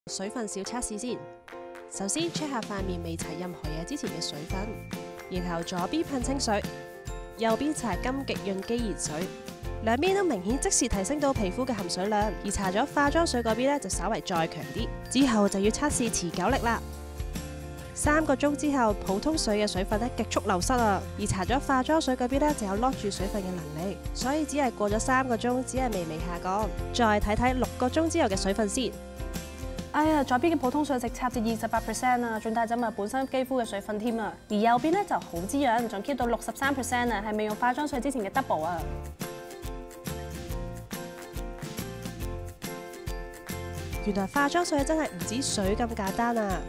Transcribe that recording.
水分小測試先。首先 check 下塊面未搽任何嘢之前嘅水分，然後左邊噴清水，右邊搽金極潤肌研水，兩邊都明顯即時提升到皮膚嘅含水量。而搽咗化妝水嗰邊咧就稍為再強啲。之後就要測試持久力啦。3個鐘之後，普通水嘅水分咧極速流失啊，而搽咗化妝水嗰邊咧就有 lock 住水分嘅能力，所以只係過咗3個鐘，只係微微下降。再睇睇6個鐘之後嘅水分先。 哎呀，左邊嘅普通水直插至28%啊，仲帶走埋本身肌膚嘅水分添啊。而右邊咧就好滋潤，仲 keep 到63%啊，係未用化妝水之前嘅 double 啊。 原來化妝水真係唔止水咁簡單啊！